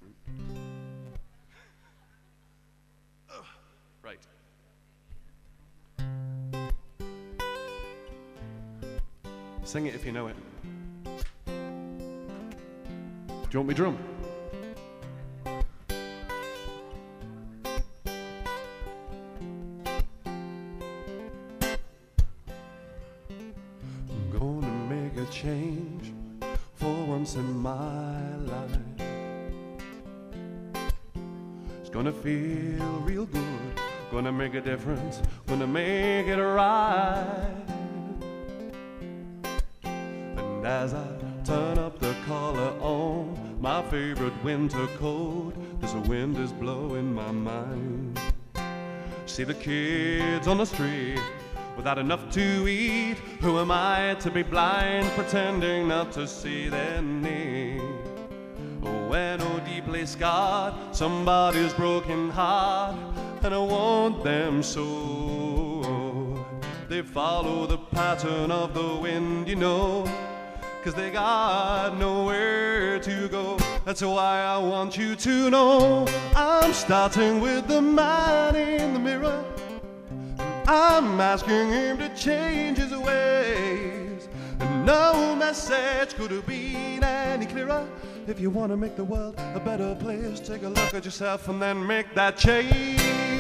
Right. Sing it if you know it. Do you want me drum? I'm gonna make a change for once in my life. It's gonna feel real good, gonna make a difference, gonna make it right. And as I turn up the collar on my favorite winter coat, there's a wind is blowing my mind. See the kids on the street without enough to eat. Who am I to be blind, pretending not to see their need? When oh deeply scarred, somebody's broken heart, and I want them so. They follow the pattern of the wind, you know, 'cause they got nowhere to go. That's why I want you to know I'm starting with the man in the mirror. I'm asking him to change his ways, and no message could have been any clearer. If you want to make the world a better place, take a look at yourself and then make that change.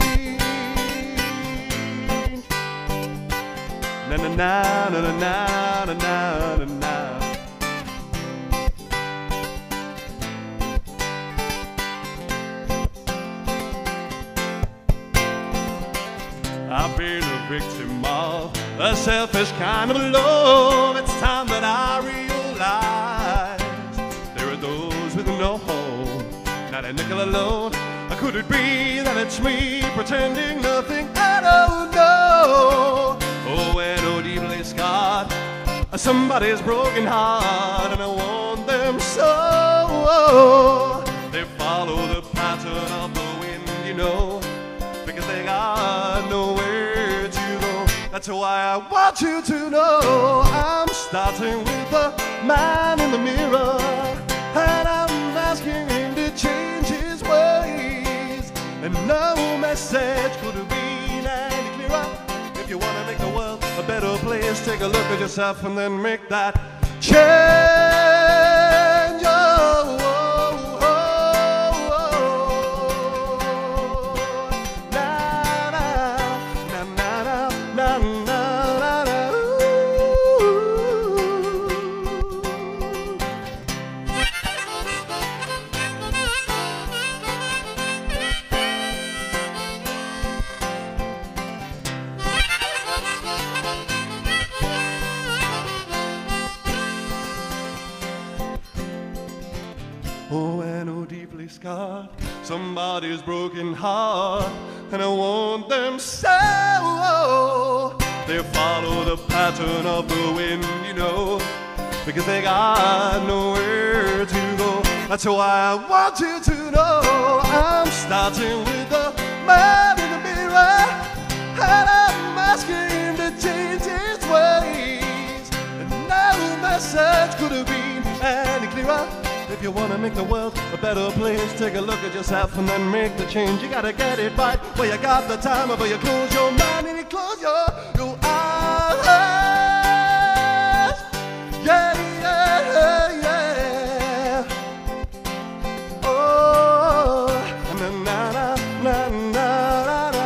Na na na na na na na na na. I've been a victim of a selfish kind of love. It's time that I realize there are those with no home, not a nickel alone. Could it be that it's me pretending nothing? I don't know. Oh, and oh, deeply scarred, somebody's broken heart, and I want them so. They follow the pattern of the wind, you know, because they got nowhere to go. That's why I want you to know I'm starting with the man in the mirror, and I'm asking him to change his ways, and no message could have been any clearer. If you want to make the world a better place, take a look at yourself and then make that change. Oh, oh, oh, oh. Na, na, na, na, na, na, na, oh, and oh, deeply scarred, somebody's broken heart, and I want them so. They follow the pattern of the wind, you know, because they got nowhere to go. That's why I want you to know I'm starting with the man in the mirror, and I'm asking him to change his ways, and no message could have been any clearer. If you want to make the world a better place, take a look at yourself and then make the change. You gotta get it right, well you got the time, but you close your mind and you close your eyes. Yeah, yeah, yeah. Oh, na na na na na na.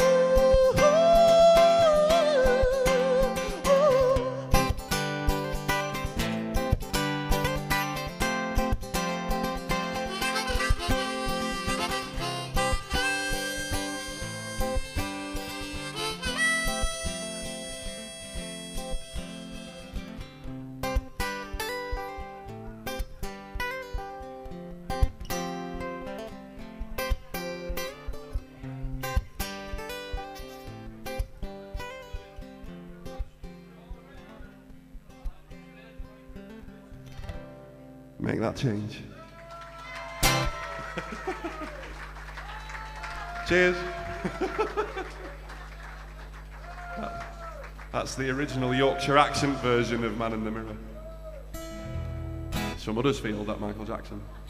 Make that change. Cheers. That's the original Yorkshire accent version of Man in the Mirror. Some others feel that Michael Jackson.